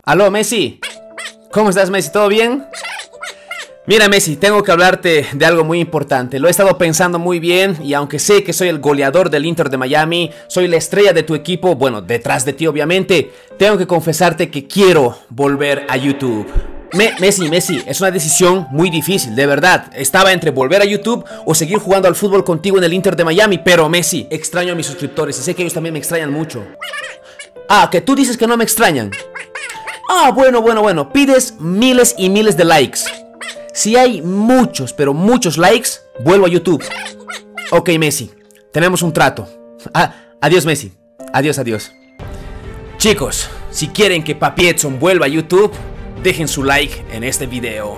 Aló, Messi. ¿Cómo estás, Messi? ¿Todo bien? Mira, Messi, tengo que hablarte de algo muy importante. Lo he estado pensando muy bien y aunque sé que soy el goleador del Inter de Miami, soy la estrella de tu equipo, bueno, detrás de ti obviamente, tengo que confesarte que quiero volver a YouTube. Messi, es una decisión muy difícil, de verdad. Estaba entre volver a YouTube o seguir jugando al fútbol contigo en el Inter de Miami, pero Messi, extraño a mis suscriptores y sé que ellos también me extrañan mucho. Ah, que tú dices que no me extrañan. Ah, bueno, pides miles y miles de likes. Si hay muchos, pero muchos likes, vuelvo a YouTube. Ok, Messi, tenemos un trato. Adiós, Messi. Adiós. Chicos, si quieren que Papi Edson vuelva a YouTube, dejen su like en este video.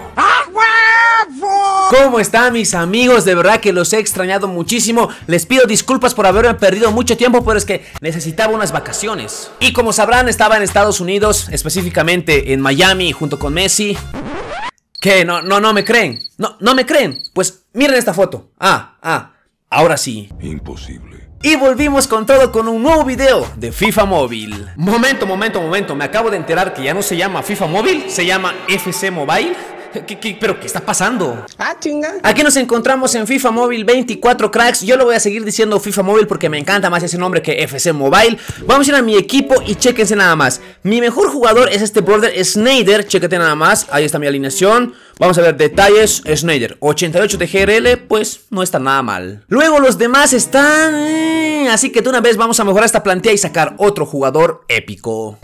¿Cómo están mis amigos? De verdad que los he extrañado muchísimo. Les pido disculpas por haberme perdido mucho tiempo, pero es que necesitaba unas vacaciones. Y como sabrán, estaba en Estados Unidos, específicamente en Miami, junto con Messi. ¿Qué? No me creen. No me creen. Pues miren esta foto. Ahora sí. Imposible. Y volvimos con todo con un nuevo video de FIFA Móvil. Momento. Me acabo de enterar que ya no se llama FIFA Móvil, se llama FC Mobile. ¿Pero qué está pasando? Chinga. Aquí nos encontramos en FIFA Móvil 24 cracks. Yo lo voy a seguir diciendo FIFA Móvil porque me encanta más ese nombre que FC Mobile. Vamos a ir a mi equipo y chéquense nada más. Mi mejor jugador es este brother Sneijder. Chéquete nada más, ahí está mi alineación. Vamos a ver detalles. Sneijder, 88 de GRL, pues no está nada mal. Luego los demás están... Así que de una vez vamos a mejorar esta plantilla y sacar otro jugador épico.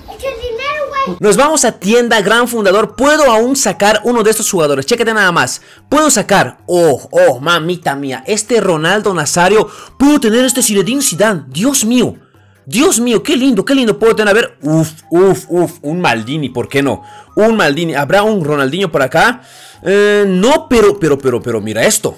Nos vamos a tienda Gran Fundador. Puedo aún sacar uno de estos jugadores. Chécate nada más. Puedo sacar, oh, mamita mía, este Ronaldo Nazario. Puedo tener este Zinedine Zidane. Dios mío, qué lindo. Puedo tener, a ver, un Maldini, ¿por qué no? Un Maldini, ¿habrá un Ronaldinho por acá? No, pero mira esto.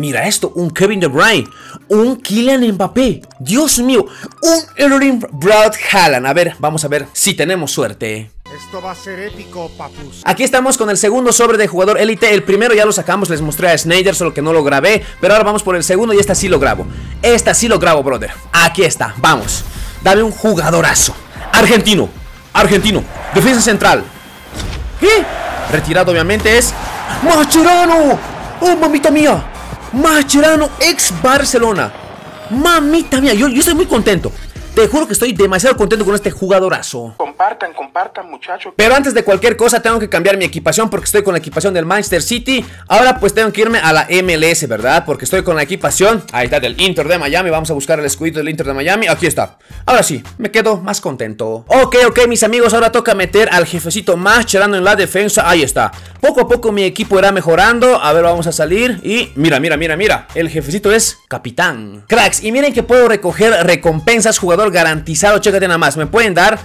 Un Kevin De Bruyne, un Kylian Mbappé, Dios mío, un Erling Braut Haaland. A ver, vamos a ver si tenemos suerte. Esto va a ser épico, papus. Aquí estamos con el segundo sobre de jugador élite. El primero ya lo sacamos, les mostré a Sneijder, solo que no lo grabé. Pero ahora vamos por el segundo y esta sí lo grabo. Brother. Aquí está, vamos. Dame un jugadorazo. Argentino, defensa central. ¿Qué? Retirado obviamente es Mascherano. Oh, mamita mía. Mascherano, ex Barcelona. Mamita mía, yo estoy muy contento. Te juro que estoy demasiado contento con este jugadorazo. Compartan, muchachos. Pero antes de cualquier cosa tengo que cambiar mi equipación porque estoy con la equipación del Manchester City. Ahora pues tengo que irme a la MLS, ¿verdad? Porque estoy con la equipación, ahí está, del Inter de Miami. Vamos a buscar el escudito del Inter de Miami. Aquí está. Ahora sí, me quedo más contento. Ok, mis amigos, ahora toca meter al jefecito Mascherano en la defensa. Ahí está. Poco a poco mi equipo irá mejorando. A ver, vamos a salir y mira. El jefecito es capitán. Cracks, y miren que puedo recoger recompensas, jugador garantizado. Chécate nada más, me pueden dar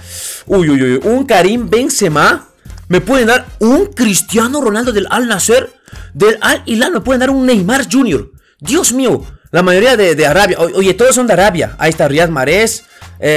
un Karim Benzema, me pueden dar un Cristiano Ronaldo del Al Nassr, del Al Hilal, me pueden dar un Neymar Jr. Dios mío, la mayoría de Arabia. Oye, todos son de Arabia. Ahí está Riyad Mahrez,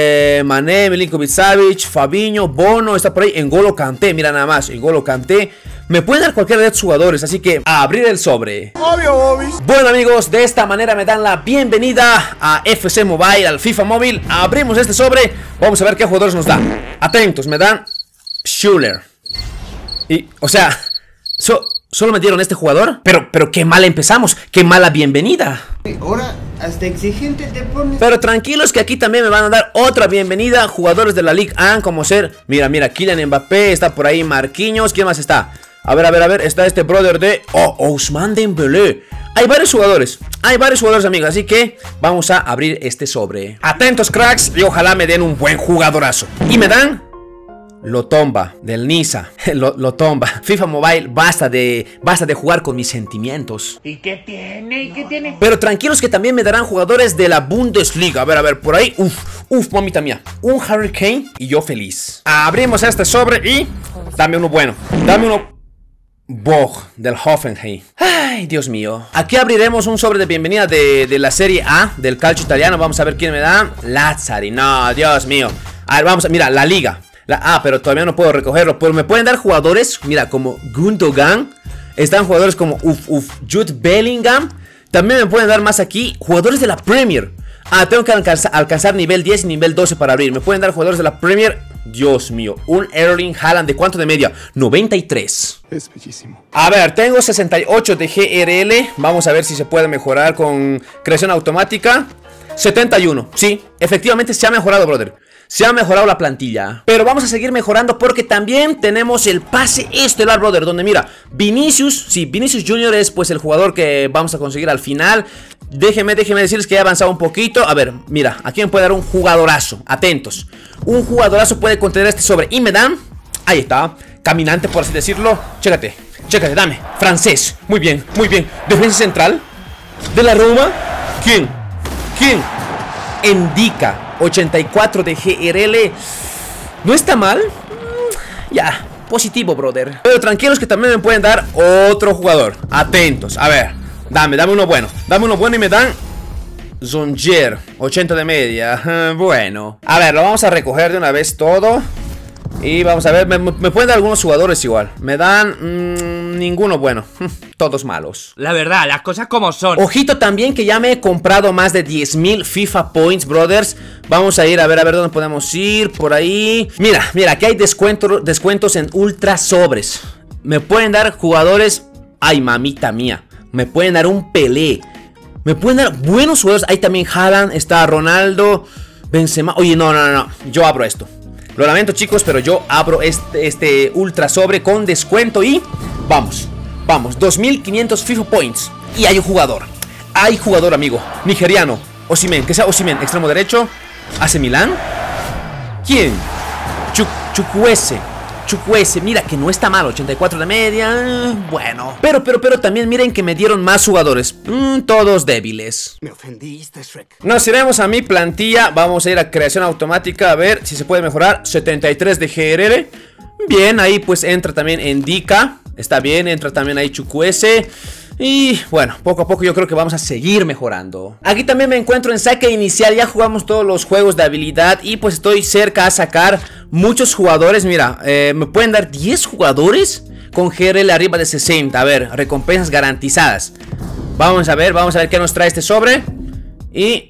Mané, Milinkovic-Savic, Fabinho, Bono, está por ahí N'Golo Kanté, mira nada más, N'Golo Kanté. Me pueden dar cualquiera de estos jugadores, así que a abrir el sobre. Obvio. Bueno amigos, de esta manera me dan la bienvenida a FC Mobile, al FIFA Móvil. Abrimos este sobre, vamos a ver qué jugadores nos dan. Atentos, me dan Schuller. Y, o sea, solo me dieron este jugador. Pero qué mal empezamos, qué mala bienvenida. Ahora hasta exigente te pones. Pero tranquilos que aquí también me van a dar otra bienvenida. Jugadores de la Ligue 1 como ser, mira, Kylian Mbappé, está por ahí Marquinhos, ¿quién más está? A ver, está este brother de... Ousmane Dembélé. Hay varios jugadores, amigos, así que vamos a abrir este sobre. Atentos cracks y ojalá me den un buen jugadorazo. Y me dan... Lotomba, del Niza. Lotomba. FIFA Mobile, basta de jugar con mis sentimientos. ¿Y qué tiene? Pero tranquilos que también me darán jugadores de la Bundesliga. A ver, por ahí. Mamita mía. Un Harry Kane y yo feliz. Abrimos este sobre y... Dame uno bueno. Bog del Hoffenheim. Ay, Dios mío. Aquí abriremos un sobre de bienvenida de la Serie A, del calcio italiano. Vamos a ver quién me da. Lazzari. No, Dios mío. A ver, vamos a... Mira, la Liga. Pero todavía no puedo recogerlo. Pero me pueden dar jugadores, mira, como Gundogan. Están jugadores como Jude Bellingham. También me pueden dar más aquí jugadores de la Premier. Tengo que alcanzar nivel 10 y nivel 12 para abrir. Me pueden dar jugadores de la Premier. Dios mío, un Erling Haaland. ¿De cuánto de media? 93. Es bellísimo. A ver, tengo 68 de GRL. Vamos a ver si se puede mejorar con creación automática. 71, sí, efectivamente se ha mejorado, brother. Se ha mejorado la plantilla. Pero vamos a seguir mejorando porque también tenemos el pase estelar, brother. Donde mira, Vinicius, sí, Vinicius Junior es pues el jugador que vamos a conseguir al final. Déjenme decirles que he avanzado un poquito. A ver, mira, aquí me puede dar un jugadorazo. Atentos. Un jugadorazo puede contener este sobre. Y me dan, ahí está, caminante por así decirlo. Chécate, dame, francés. Muy bien, defensa central de la Roma. ¿Quién? Indica 84 de GRL. ¿No está mal? Ya, positivo, brother. Pero tranquilos que también me pueden dar otro jugador. Atentos, a ver, dame uno bueno. Dame uno bueno y me dan Zongier, 80 de media. Bueno, a ver, lo vamos a recoger de una vez todo. Y vamos a ver, me pueden dar algunos jugadores igual. Me dan ninguno bueno. Todos malos. La verdad, las cosas como son. Ojito también que ya me he comprado más de 10.000 FIFA Points, brothers. Vamos a ir a ver dónde podemos ir. Por ahí. Mira, aquí hay descuentos en ultra sobres. Me pueden dar jugadores. Ay, mamita mía. Me pueden dar un Pelé. Me pueden dar buenos jugadores. Hay también Haaland, está Ronaldo, Benzema. Oye, no. Yo abro esto. Lo lamento, chicos, pero yo abro este ultra sobre con descuento y vamos, 2500 FIFA Points. Y hay un jugador, amigo, nigeriano, Osimhen, que sea Osimhen, extremo derecho, AC Milán. ¿Quién? Chukwueze, mira que no está mal, 84 de media. Bueno, pero también miren que me dieron más jugadores, todos débiles. Me ofendiste, Shrek. Nos iremos a mi plantilla. Vamos a ir a creación automática, a ver si se puede mejorar. 73 de GRL. Bien, ahí pues entra también Indica. Está bien, entra también ahí Chukwueze. Y bueno, poco a poco yo creo que vamos a seguir mejorando. Aquí también me encuentro en saque inicial. Ya jugamos todos los juegos de habilidad y pues estoy cerca a sacar muchos jugadores. Mira, me pueden dar 10 jugadores con GRL arriba de 60. A ver, recompensas garantizadas. Vamos a ver qué nos trae este sobre. Y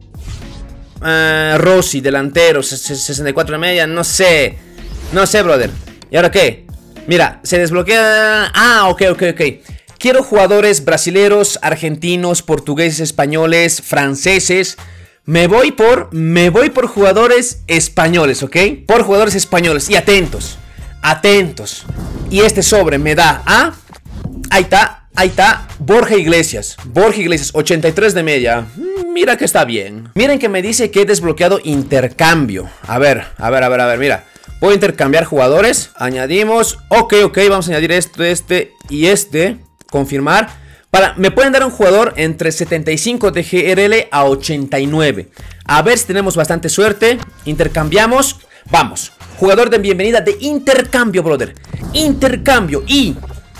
Rossi, delantero, 64 de media. No sé, brother. ¿Y ahora qué? Mira, se desbloquea. Ok. Quiero jugadores brasileros, argentinos, portugueses, españoles, franceses. Me voy por jugadores españoles, ¿ok? Por jugadores españoles. Y atentos. Y este sobre me da a... Ahí está. Borja Iglesias, 83 de media. Mira que está bien. Miren que me dice que he desbloqueado intercambio. A ver, mira. Puedo intercambiar jugadores. Añadimos. Ok, vamos a añadir este y este. Confirmar. Me pueden dar un jugador entre 75 de GRL a 89. A ver si tenemos bastante suerte. Intercambiamos. Vamos. Jugador de bienvenida de intercambio, brother. Intercambio. Y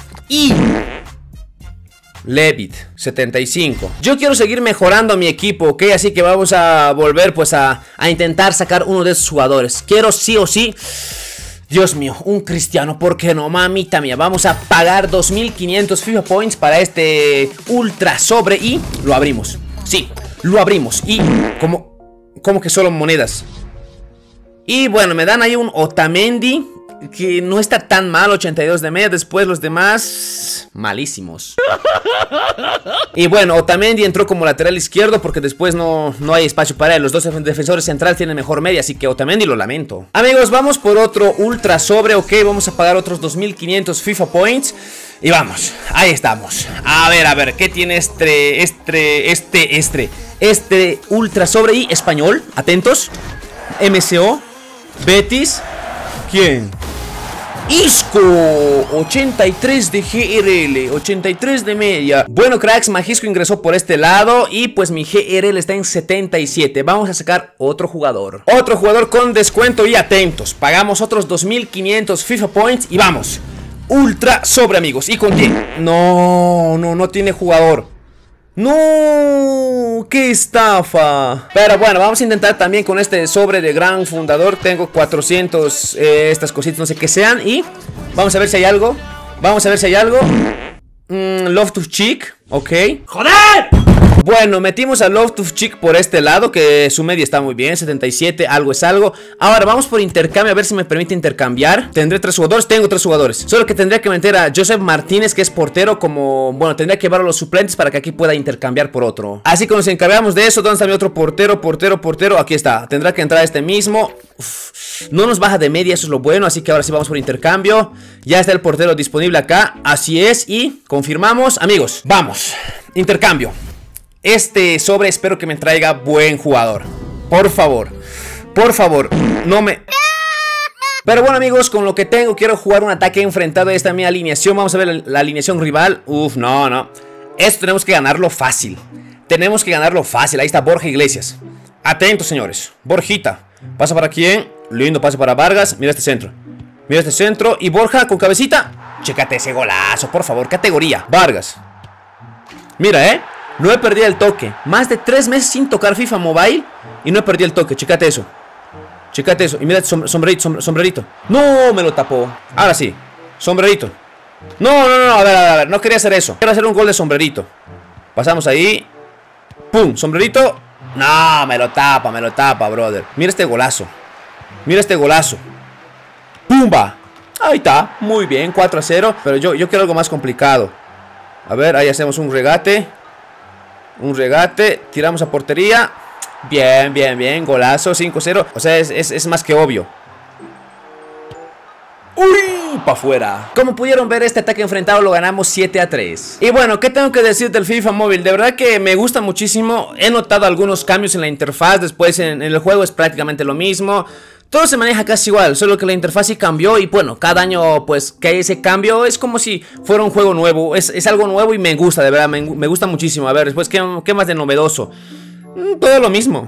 Levitt, 75. Yo quiero seguir mejorando mi equipo, ¿ok? Así que vamos a volver pues a intentar sacar uno de esos jugadores. Quiero sí o sí. Dios mío, un Cristiano, ¿por qué no, mamita mía? Vamos a pagar 2500 FIFA Points para este ultra sobre y lo abrimos. Sí, lo abrimos. Y ¿cómo que solo monedas? Y bueno, me dan ahí un Otamendi, que no está tan mal, 82 de media. Después los demás, malísimos. Y bueno, Otamendi entró como lateral izquierdo porque después no hay espacio para él. Los dos defensores centrales tienen mejor media, así que Otamendi lo lamento. Amigos, vamos por otro ultra sobre, ok. Vamos a pagar otros 2500 FIFA Points. Y vamos, ahí estamos. A ver, ¿qué tiene este ultra sobre y español? Atentos. MCO, Betis. ¿Quién? Isco, 83 de GRL, 83 de media. Bueno, cracks, Majisco ingresó por este lado y pues mi GRL está en 77. Vamos a sacar otro jugador. Otro jugador con descuento y atentos. Pagamos otros 2500 FIFA Points y vamos. Ultra sobre, amigos. ¿Y con quién? No tiene jugador. ¡No! ¡Qué estafa! Pero bueno, vamos a intentar también con este sobre de gran fundador. Tengo 400, estas cositas, no sé qué sean. Y vamos a ver si hay algo. Love to Cheek, ok. ¡Joder! Bueno, metimos a Loftus-Cheek por este lado, que su media está muy bien, 77, algo es algo. Ahora vamos por intercambio, a ver si me permite intercambiar. Tendré 3 jugadores, tengo 3 jugadores. Solo que tendría que meter a Joseph Martínez, que es portero, como... Bueno, tendría que llevar a los suplentes para que aquí pueda intercambiar por otro. Así que nos encargamos de eso. ¿Dónde está mi otro portero? Portero, aquí está. Tendrá que entrar este mismo. No nos baja de media, eso es lo bueno. Así que ahora sí vamos por intercambio. Ya está el portero disponible acá, así es. Y confirmamos, amigos, vamos. Intercambio. Este sobre espero que me traiga buen jugador. Por favor, no me... Pero bueno, amigos, con lo que tengo quiero jugar un ataque enfrentado. Esta es mi alineación, vamos a ver la alineación rival. No. Esto tenemos que ganarlo fácil. Ahí está Borja Iglesias. Atentos, señores. Borjita, pasa para quién. Lindo pase para Vargas, mira este centro. Y Borja con cabecita. Chécate ese golazo, por favor, categoría. Vargas. Mira, no he perdido el toque. Más de 3 meses sin tocar FIFA Mobile y no he perdido el toque, chécate eso. Y mira sombrerito. No, me lo tapó. Ahora sí, sombrerito. No, a ver, no quería hacer eso. Quiero hacer un gol de sombrerito. Pasamos ahí. Pum, sombrerito. No, me lo tapa, brother. Mira este golazo. Pumba. Ahí está, muy bien, 4-0. Pero yo quiero algo más complicado. A ver, ahí hacemos un regate. Tiramos a portería. Bien, golazo, 5-0. O sea, es más que obvio. ¡Uy! Pa' afuera. Como pudieron ver, este ataque enfrentado lo ganamos 7-3. Y bueno, ¿qué tengo que decir del FIFA Móvil? De verdad que me gusta muchísimo. He notado algunos cambios en la interfaz. Después en el juego es prácticamente lo mismo. Todo se maneja casi igual, solo que la interfaz sí cambió. Y bueno, cada año pues que hay ese cambio es como si fuera un juego nuevo. Es algo nuevo y me gusta, de verdad, me gusta muchísimo. A ver, después, ¿qué más de novedoso? Todo lo mismo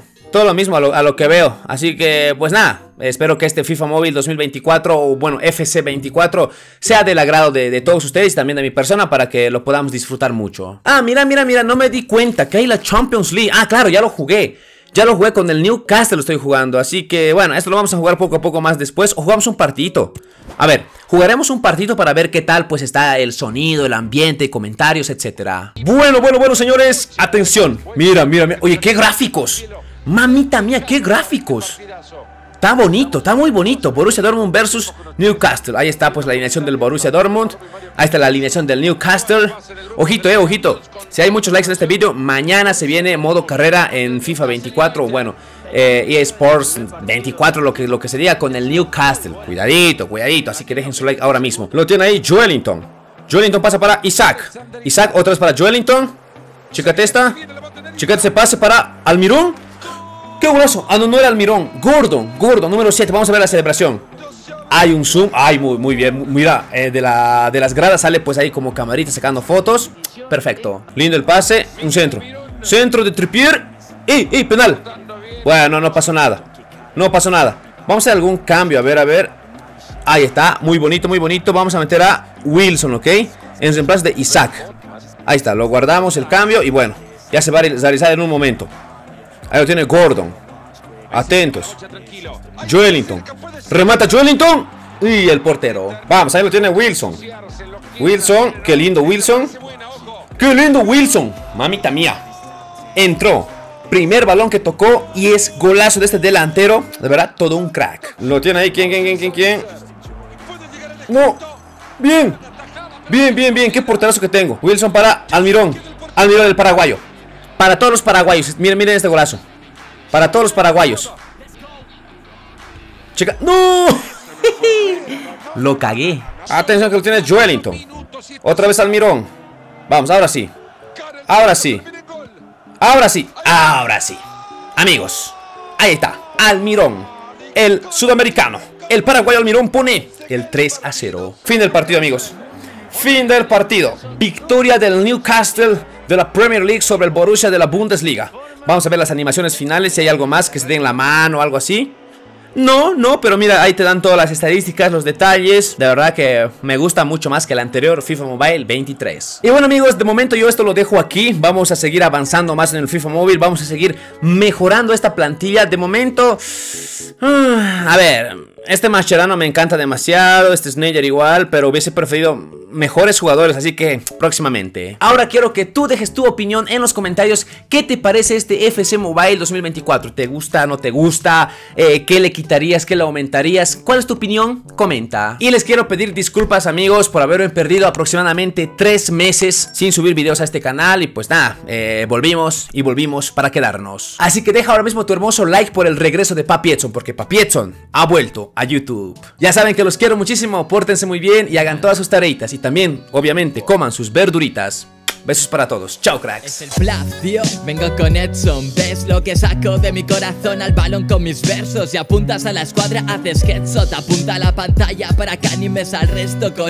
a lo que veo. Así que pues nada, espero que este FIFA Móvil 2024 o bueno, FC24 sea del agrado de todos ustedes y también de mi persona para que lo podamos disfrutar mucho. Ah, mira, no me di cuenta que hay la Champions League. Ah, claro, ya lo jugué con el Newcastle, lo estoy jugando. Así que bueno, esto lo vamos a jugar poco a poco más después. O jugamos un partidito. A ver, jugaremos un partidito para ver qué tal pues está el sonido, el ambiente, comentarios, etcétera. Bueno, señores, atención. Mira. Oye, qué gráficos. Mamita mía, qué gráficos. Está bonito, está muy bonito. Borussia Dortmund versus Newcastle. Ahí está pues la alineación del Borussia Dortmund. Ahí está la alineación del Newcastle. Ojito, ojito. Si hay muchos likes en este vídeo, mañana se viene modo carrera en FIFA 24. Bueno, EA Sports 24, lo que sería con el Newcastle. Cuidadito. Así que dejen su like ahora mismo. Lo tiene ahí Joelinton. Joelinton pasa para Isaac. Otra vez para Joelinton. Chécate esta. Chécate ese pase para Almirón. ¡Qué golazo! Ah, no era Almirón. Gordon, número 7. Vamos a ver la celebración. Hay un zoom. Ay, muy bien. Mira, de las gradas sale pues ahí como camarita sacando fotos. Perfecto. Lindo el pase. Un centro. Centro de Trippier. ¡Ey! Penal. Bueno, no pasó nada. Vamos a hacer algún cambio. A ver. Ahí está. Muy bonito. Vamos a meter a Wilson, ¿ok? En reemplazo de Isaac. Ahí está. Lo guardamos el cambio. Y bueno, ya se va a realizar en un momento. Ahí lo tiene Gordon. Atentos. Joelinton. Remata Joelinton. Y el portero. Vamos, ahí lo tiene Wilson. Qué lindo Wilson. Mamita mía. Entró. Primer balón que tocó y es golazo de este delantero. De verdad, todo un crack. Lo tiene ahí. ¿Quién? No. Bien. Qué porterazo que tengo. Wilson para Almirón. Almirón del paraguayo. Para todos los paraguayos. Miren este golazo. Para todos los paraguayos. Checa. ¡No! Lo cagué. Atención que lo tiene Joelinton. Otra vez Almirón. Vamos, ahora sí. Amigos, ahí está. Almirón, el sudamericano. El paraguayo Almirón pone el 3-0. Fin del partido, amigos. Victoria del Newcastle de la Premier League sobre el Borussia de la Bundesliga. Vamos a ver las animaciones finales, si hay algo más que se dé en la mano o algo así. No, pero mira, ahí te dan todas las estadísticas, los detalles. De verdad que me gusta mucho más que el anterior FIFA Mobile 23. Y bueno, amigos, de momento yo esto lo dejo aquí. Vamos a seguir avanzando más en el FIFA Mobile. Vamos a seguir mejorando esta plantilla. De momento, a ver, Este Mascherano me encanta demasiado, este Sneijder igual, pero hubiese preferido mejores jugadores, así que próximamente. Ahora quiero que tú dejes tu opinión en los comentarios. ¿Qué te parece este FC Mobile 2024? ¿Te gusta, no te gusta? ¿Qué le quitarías, qué le aumentarías? ¿Cuál es tu opinión? Comenta. Y les quiero pedir disculpas, amigos, por haberme perdido aproximadamente 3 meses sin subir videos a este canal. Y pues nada, volvimos para quedarnos. Así que deja ahora mismo tu hermoso like por el regreso de Papi Edson, porque Papi Edson ha vuelto a YouTube. Ya saben que los quiero muchísimo, pórtense muy bien y hagan todas sus tareitas. Y también, obviamente, coman sus verduritas. Besos para todos, chao cracks. Es el bluff, tío, vengo con Edson. ¿Ves lo que saco de mi corazón al balón con mis versos? Y apuntas a la escuadra, haces headshot. Apunta a la pantalla para que animes al resto con